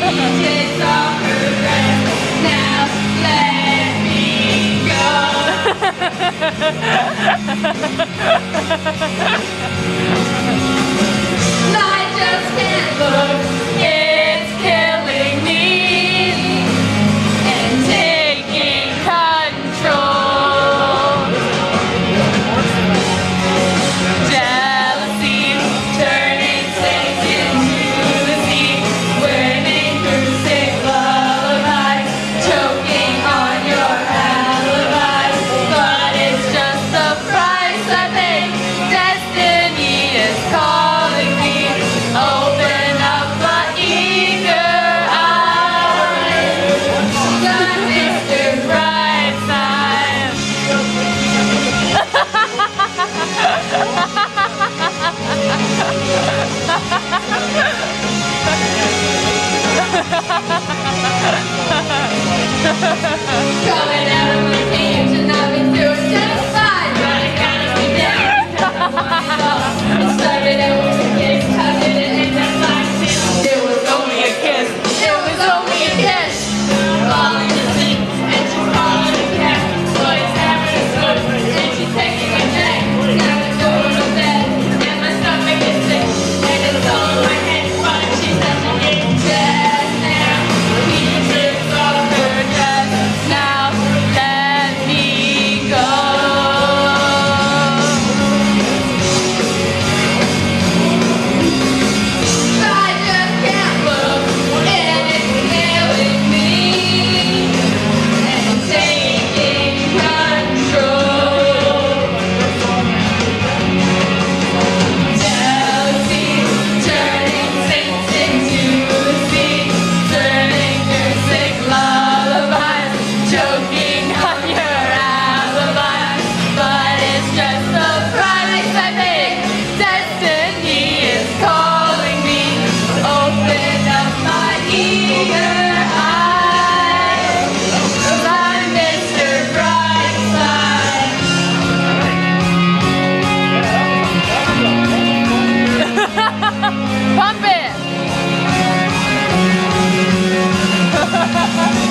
takes off her dress. Now let me go. I just can't look. It's killing me and taking control. Jealousy turning saints into the sea, burning through sick lullabies, choking on your alibis. But it's just the price I pay. Destiny is calling me. Open up my eager eyes. God, Mr. Brightside. Coming out of my cage and I've been doing just fine, but I gotta be there. It started out with a kiss, how did it end up like this? It was only a kiss, it was only a kiss. Falling asleep and she's calling a cab. Boy's having a smoke and she's taking a drag. Now the door to bed and my stomach is sick and it's all in my head, but she's touching it just now. He takes off her dress. Now let me go. I just can't look and it's killing me and taking control. Jealousy turning saints into the sea, turning your sick lullabies, choking on your alibis. But it's just the price I pay. Destiny is calling me. Open up my eager eyes. 'Cause I'm Mr. Brightside. Pump it!